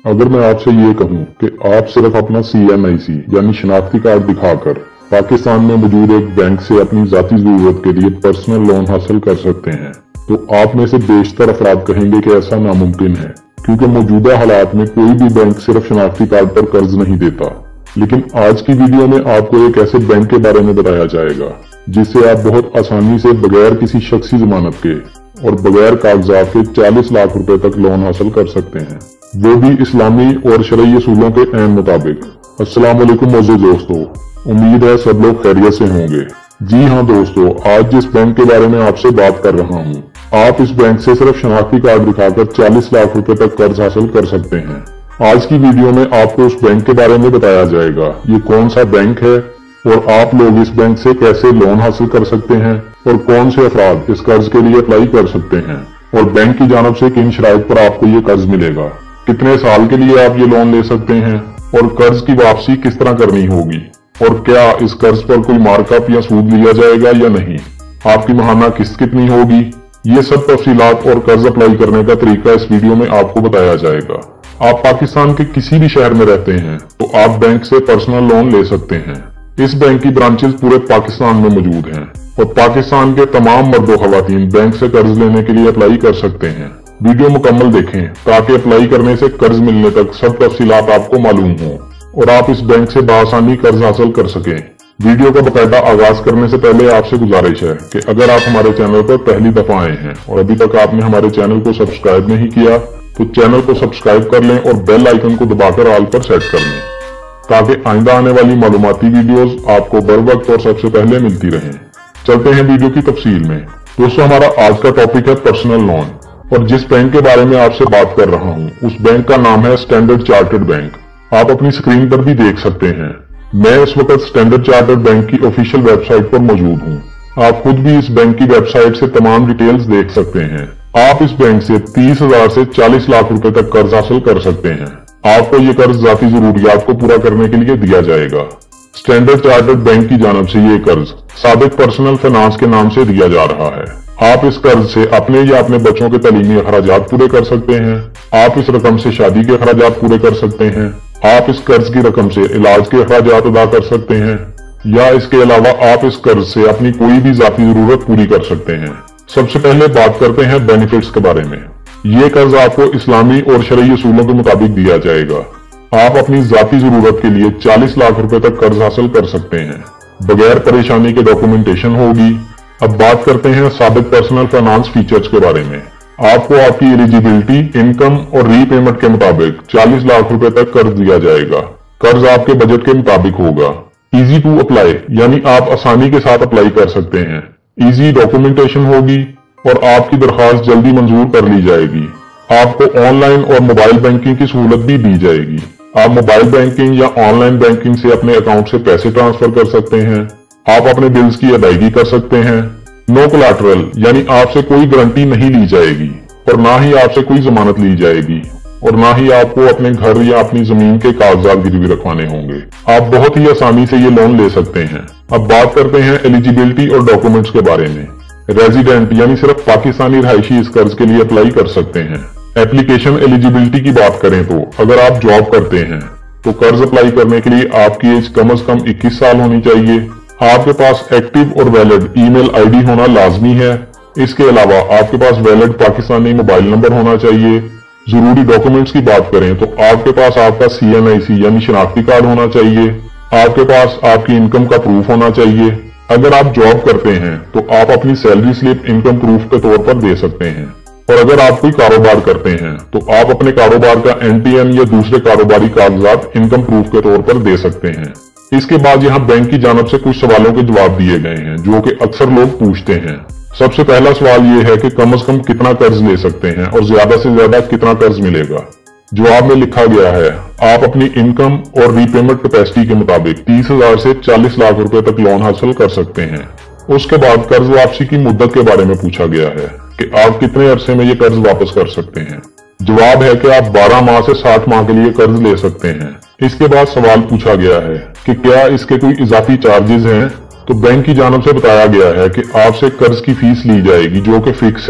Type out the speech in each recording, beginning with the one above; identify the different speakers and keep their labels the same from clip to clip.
Speaker 1: अगर मैं आपसे ये कहूं कि आप सिर्फ अपना CNIC यानी शनाख्ती कार्ड दिखाकर पाकिस्तान में मौजूद एक बैंक से अपनी जाती जरूरत के लिए पर्सनल लोन हासिल कर सकते हैं, तो आप में से बेशतर अफराद कहेंगे कि ऐसा नामुमकिन है, क्योंकि मौजूदा हालात में कोई भी बैंक सिर्फ शनाख्ती कार्ड पर कर्ज नहीं देता। लेकिन आज की वीडियो में आपको एक ऐसे बैंक के बारे में बताया जाएगा जिससे आप बहुत आसानी से बगैर किसी शख्सी जमानत के और बगैर कागजात के 40 लाख रुपए तक लोन हासिल कर सकते हैं, वो भी इस्लामी और शरई असूलों के ऐन मुताबिक। अस्सलाम वालेकुम मोअज़्ज़िज़ दोस्तों, उम्मीद है सब लोग खैरियत से होंगे। जी हाँ दोस्तों, आज जिस बैंक के बारे में आपसे बात कर रहा हूँ, आप इस बैंक से सिर्फ शनाख्ती कार्ड दिखाकर 40 लाख रुपए तक कर्ज हासिल कर सकते हैं। आज की वीडियो में आपको उस बैंक के बारे में बताया जाएगा, ये कौन सा बैंक है और आप लोग इस बैंक से कैसे लोन हासिल कर सकते हैं और कौन से अफराद इस कर्ज के लिए अप्लाई कर सकते हैं और बैंक की जानब से किन शराइत पर आपको ये कर्ज मिलेगा, कितने साल के लिए आप ये लोन ले सकते हैं और कर्ज की वापसी किस तरह करनी होगी और क्या इस कर्ज पर कोई मार्कअप या सूद लिया जाएगा या नहीं, आपकी माहाना किस्त कितनी होगी, ये सब तफसीलात और कर्ज अप्लाई करने का तरीका इस वीडियो में आपको बताया जाएगा। आप पाकिस्तान के किसी भी शहर में रहते हैं तो आप बैंक से पर्सनल लोन ले सकते हैं। इस बैंक की ब्रांचेस पूरे पाकिस्तान में मौजूद हैं और पाकिस्तान के तमाम मर्दो खवातीन बैंक से कर्ज लेने के लिए अप्लाई कर सकते हैं। वीडियो मुकम्मल देखें ताकि अप्लाई करने से कर्ज मिलने तक सब तफसीलात आपको मालूम हो और आप इस बैंक से बआसानी कर्ज हासिल कर सकें। वीडियो का बकायदा आगाज करने से पहले आपसे गुजारिश है कि अगर आप हमारे चैनल पर पहली दफा आए हैं और अभी तक आपने हमारे चैनल को सब्सक्राइब नहीं किया तो चैनल को सब्सक्राइब कर लें और बेल आइकन को दबाकर ऑल पर सेट कर लें ताकि आइंदा आने वाली मालूमाती वीडियोस आपको बर वक्त और सबसे पहले मिलती रहें। चलते हैं वीडियो की तफसील में। दोस्तों, हमारा आज का टॉपिक है पर्सनल लोन और जिस बैंक के बारे में आपसे बात कर रहा हूँ उस बैंक का नाम है स्टैंडर्ड चार्टर्ड बैंक। आप अपनी स्क्रीन पर भी देख सकते हैं। मैं इस वक्त स्टैंडर्ड चार्टर्ड बैंक की ऑफिशियल वेबसाइट पर मौजूद हूँ। आप खुद भी इस बैंक की वेबसाइट से तमाम डिटेल्स देख सकते हैं। आप इस बैंक से 30,000 से 40 लाख रुपए तक कर्ज हासिल कर सकते हैं। आपको ये कर्ज जाती जरूरियात को पूरा करने के लिए दिया जाएगा। स्टैंडर्ड चार्टर्ड बैंक की जानब से ये कर्ज साबिक पर्सनल फाइनेंस के नाम से दिया जा रहा है। आप इस कर्ज से अपने या अपने बच्चों के तालीमी अखराजात पूरे कर सकते हैं। आप इस रकम से शादी के अखराजात पूरे कर सकते हैं। आप इस कर्ज की रकम से इलाज के अखराजात अदा कर सकते हैं या इसके अलावा आप इस कर्ज से अपनी कोई भी जाती जरूरत पूरी कर सकते हैं। सबसे पहले बात करते हैं बेनिफिट्स के बारे में। ये कर्ज आपको इस्लामी और शरई असूलों के मुताबिक दिया जाएगा। आप अपनी जाती जरूरत के लिए 40 लाख रुपए तक कर्ज हासिल कर सकते हैं। बगैर परेशानी के डॉक्यूमेंटेशन होगी। अब बात करते हैं साबिक पर्सनल फाइनेंस फीचर्स के बारे में। आपको आपकी एलिजिबिलिटी, इनकम और रीपेमेंट के मुताबिक 40 लाख रुपए तक कर्ज दिया जाएगा। कर्ज आपके बजट के मुताबिक होगा। इजी टू अप्लाई यानी आप आसानी के साथ अप्लाई कर सकते हैं। इजी डॉक्यूमेंटेशन होगी और आपकी दरखास्त जल्दी मंजूर कर ली जाएगी। आपको ऑनलाइन और मोबाइल बैंकिंग की सहूलत भी दी जाएगी। आप मोबाइल बैंकिंग या ऑनलाइन बैंकिंग से अपने अकाउंट से पैसे ट्रांसफर कर सकते हैं। आप अपने बिल्स की अदायगी कर सकते हैं। नो कोलैटरल यानी आपसे कोई गारंटी नहीं ली जाएगी और ना ही आपसे कोई जमानत ली जाएगी और ना ही आपको अपने घर या अपनी जमीन के कागजात गिरवी रखवाने होंगे। आप बहुत ही आसानी से ये लोन ले सकते हैं। अब बात करते हैं एलिजिबिलिटी और डॉक्यूमेंट्स के बारे में। रेजिडेंट यानी सिर्फ पाकिस्तानी रहायशी इस कर्ज के लिए अप्लाई कर सकते हैं। एप्लीकेशन एलिजिबिलिटी की बात करें तो अगर आप जॉब करते हैं तो कर्ज अप्लाई करने के लिए आपकी एज कम से कम 21 साल होनी चाहिए। आपके पास एक्टिव और वैलिड ईमेल आईडी होना लाजमी है। इसके अलावा आपके पास वैलिड पाकिस्तानी मोबाइल नंबर होना चाहिए। जरूरी डॉक्यूमेंट्स की बात करें तो आपके पास आपका CNIC यानी शनाख्ती कार्ड होना चाहिए। आपके पास आपकी इनकम का प्रूफ होना चाहिए। अगर आप जॉब करते हैं तो आप अपनी सैलरी स्लिप इनकम प्रूफ के तौर पर दे सकते हैं और अगर आप कोई कारोबार करते हैं तो आप अपने कारोबार का NTN या दूसरे कारोबारी कागजात इनकम प्रूफ के तौर पर दे सकते हैं। इसके बाद यहाँ बैंक की जानब से कुछ सवालों के जवाब दिए गए हैं जो कि अक्सर लोग पूछते हैं। सबसे पहला सवाल ये है कि कम से कम कितना कर्ज ले सकते हैं और ज्यादा से ज्यादा कितना कर्ज मिलेगा। जवाब में लिखा गया है आप अपनी इनकम और रीपेमेंट कैपेसिटी के मुताबिक 30,000 से 40 लाख रुपए तक लोन हासिल कर सकते हैं। उसके बाद कर्ज वापसी की मुद्दत के बारे में पूछा गया है कि आप कितने अरसे में ये कर्ज वापस कर सकते हैं। जवाब है कि आप 12 माह से 60 माह के लिए कर्ज ले सकते हैं। इसके बाद सवाल पूछा गया है कि क्या इसके कोई इजाफी चार्जेस हैं, तो बैंक की जानब से बताया गया है कि आपसे कर्ज की फीस ली जाएगी जो कि फिक्स है।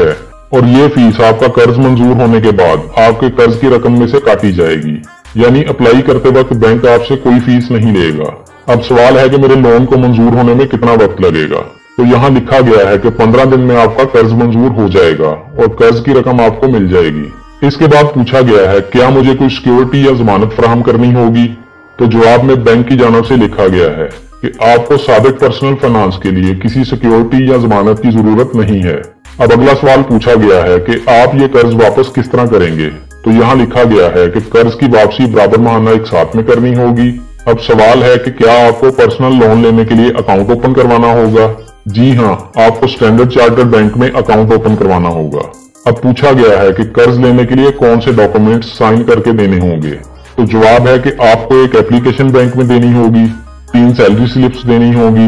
Speaker 1: और ये फीस आपका कर्ज मंजूर होने के बाद आपके कर्ज की रकम में से काटी जाएगी। यानी अप्लाई करते वक्त बैंक आपसे कोई फीस नहीं लेगा। अब सवाल है कि मेरे लोन को मंजूर होने में कितना वक्त लगेगा। तो यहाँ लिखा गया है कि 15 दिन में आपका कर्ज मंजूर हो जाएगा और कर्ज की रकम आपको मिल जाएगी। इसके बाद पूछा गया है क्या मुझे कोई सिक्योरिटी या जमानत फराहम करनी होगी। तो जवाब में बैंक की जानब से लिखा गया है कि आपको साबिक पर्सनल फाइनेंस के लिए किसी सिक्योरिटी या जमानत की जरूरत नहीं है। अब अगला सवाल पूछा गया है कि आप ये कर्ज वापस किस तरह करेंगे। तो यहाँ लिखा गया है कि कर्ज की वापसी बराबर माहाना एक साथ में करनी होगी। अब सवाल है कि क्या आपको पर्सनल लोन लेने के लिए अकाउंट ओपन करवाना होगा। जी हाँ, आपको स्टैंडर्ड चार्टर्ड बैंक में अकाउंट ओपन करवाना होगा। अब पूछा गया है कि कर्ज लेने के लिए कौन से डॉक्यूमेंट्स साइन करके देने होंगे। तो जवाब है कि आपको एक एप्लीकेशन बैंक में देनी होगी, 3 सैलरी स्लिप्स देनी होगी,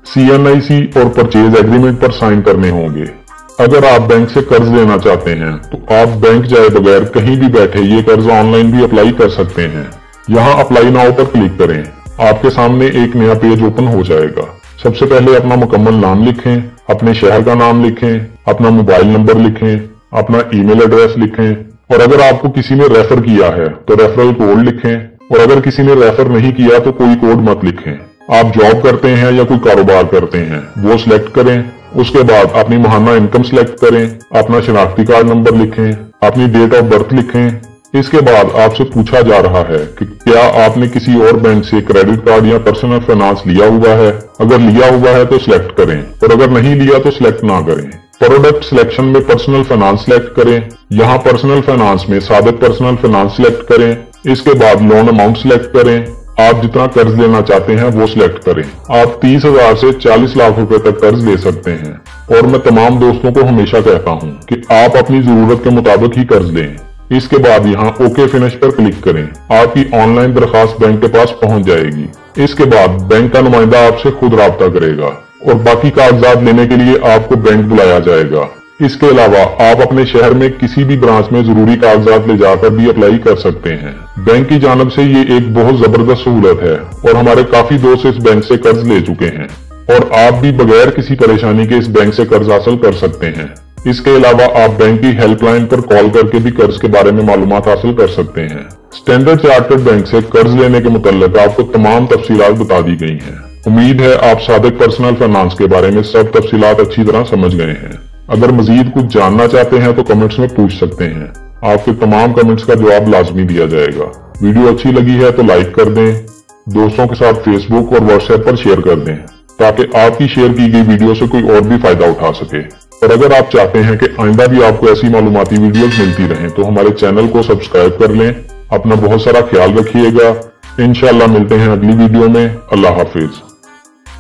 Speaker 1: CNIC और परचेज एग्रीमेंट पर साइन करने होंगे। अगर आप बैंक से कर्ज लेना चाहते हैं तो आप बैंक जाए बगैर कहीं भी बैठे ये कर्ज ऑनलाइन भी अप्लाई कर सकते हैं। यहाँ अप्लाई नाउ पर क्लिक करें। आपके सामने एक नया पेज ओपन हो जाएगा। सबसे पहले अपना मुकम्मल नाम लिखें, अपने शहर का नाम लिखें, अपना मोबाइल नंबर लिखें, अपना ईमेल एड्रेस लिखें और अगर आपको किसी ने रेफर किया है तो रेफरल कोड लिखें और अगर किसी ने रेफर नहीं किया तो कोई कोड मत लिखें। आप जॉब करते हैं या कोई कारोबार करते हैं वो सिलेक्ट करें। उसके बाद अपनी माहाना इनकम सिलेक्ट करें, अपना शनाख्ती कार्ड नंबर लिखें, अपनी डेट ऑफ बर्थ लिखें। इसके बाद आपसे पूछा जा रहा है कि क्या आपने किसी और बैंक से क्रेडिट कार्ड या पर्सनल फाइनेंस लिया हुआ है। अगर लिया हुआ है तो सिलेक्ट करें और अगर नहीं लिया तो सिलेक्ट ना करें। प्रोडक्ट सिलेक्शन में पर्सनल फाइनेंस सिलेक्ट करें। यहाँ पर्सनल फाइनेंस में साबिक पर्सनल फाइनेंस सिलेक्ट करें। इसके बाद लोन अमाउंट सिलेक्ट करें। आप जितना कर्ज लेना चाहते हैं वो सिलेक्ट करें। आप 30,000 से 40 लाख रुपए तक कर्ज ले सकते हैं और मैं तमाम दोस्तों को हमेशा कहता हूं कि आप अपनी जरूरत के मुताबिक ही कर्ज लें। इसके बाद यहाँ ओके फिनिश पर क्लिक करें। आपकी ऑनलाइन दरखास्त बैंक के पास पहुंच जाएगी। इसके बाद बैंक का नुमाइंदा आपसे खुद राब्ता करेगा और बाकी कागजात लेने के लिए आपको बैंक बुलाया जाएगा। इसके अलावा आप अपने शहर में किसी भी ब्रांच में जरूरी कागजात ले जाकर भी अप्लाई कर सकते हैं। बैंक की जानब से ये एक बहुत जबरदस्त सहूलत है और हमारे काफी दोस्त इस बैंक से कर्ज ले चुके हैं और आप भी बगैर किसी परेशानी के इस बैंक से कर्ज हासिल कर सकते हैं। इसके अलावा आप बैंक की हेल्पलाइन पर कॉल करके भी कर्ज के बारे में मालूमात हासिल कर सकते हैं। स्टैंडर्ड चार्टर्ड बैंक से कर्ज लेने के मुताल्लिक आपको तमाम तफसीलात बता दी गई हैं। उम्मीद है आप साबिक पर्सनल फाइनेंस के बारे में सब तफसीलात अच्छी तरह समझ गए हैं। अगर मजीद कुछ जानना चाहते हैं तो कमेंट्स में पूछ सकते हैं। आपके तमाम कमेंट्स का जवाब लाजमी दिया जाएगा। वीडियो अच्छी लगी है तो लाइक कर दें, दोस्तों के साथ फेसबुक और व्हाट्सएप पर शेयर कर दें ताकि आपकी शेयर की गई वीडियो से कोई और भी फायदा उठा सके। और अगर आप चाहते हैं कि आइंदा भी आपको ऐसी मालूमाती वीडियोस मिलती रहें तो हमारे चैनल को सब्सक्राइब कर लें। अपना बहुत सारा ख्याल रखिएगा। इंशाल्लाह मिलते हैं अगली वीडियो में। अल्लाह हाफिज।